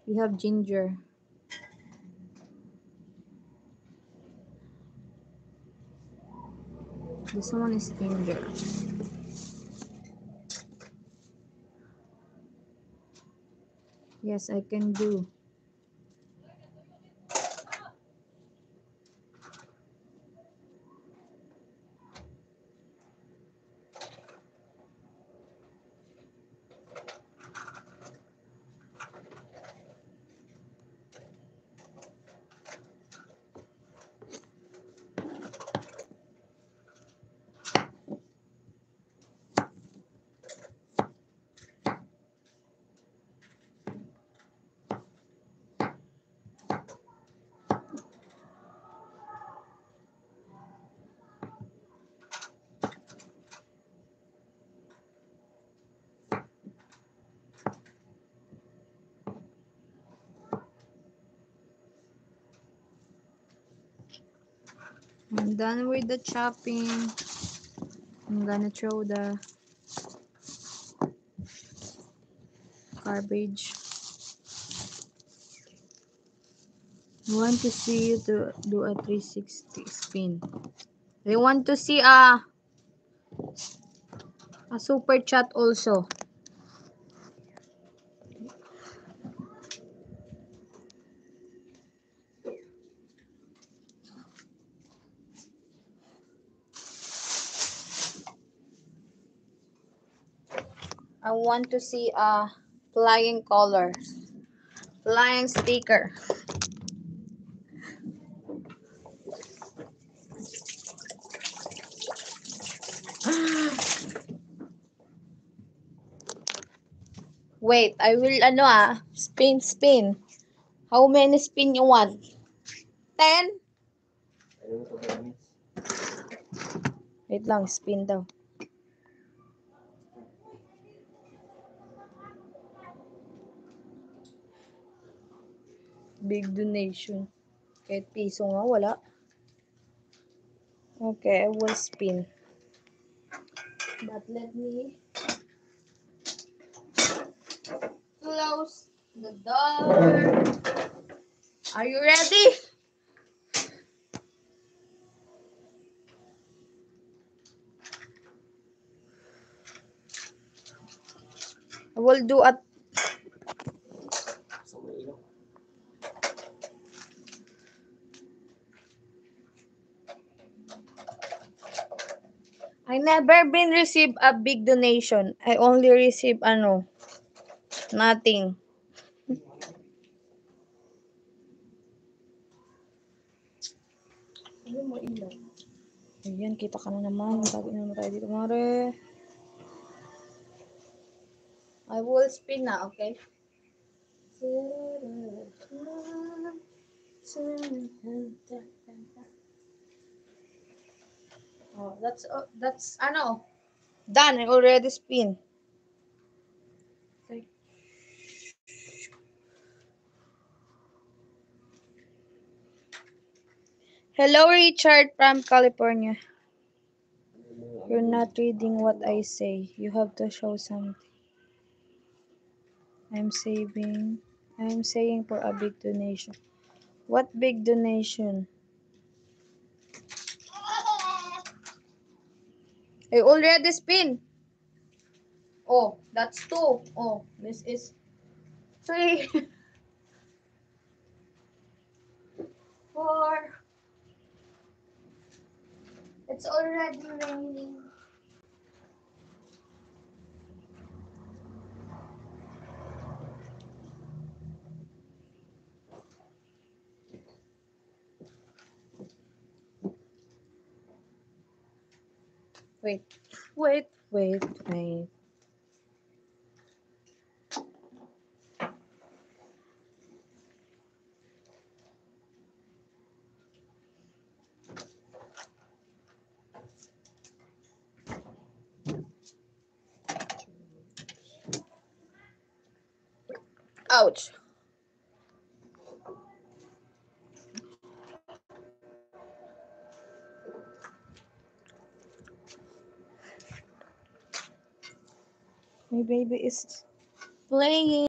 We have ginger. This one is ginger. Yes, I can do. I'm done with the chopping. I'm gonna throw the garbage. I want to see you to do a 360 spin. I want to see a super chat also. I want to see a flying color. Flying sticker. Wait, I will spin. How many spin you want? 10? Wait lang, spin daw. Big donation. Kahit piso nga, wala. Okay, I will spin. But let me close the door. Are you ready? I will do a I never been received a big donation. I only receive nothing. Ayan, kita ka na naman. Bago na naman tayo dito, mare. I will spin na, okay? Oh, that's done. I already spin. Okay. Hello, Richard from California. You're not reading what I say. You have to show something. I'm saying for a big donation. What big donation? I already spin. Oh, that's 2. Oh, this is 3. 4. It's already raining. Wait. Ouch. My baby is playing.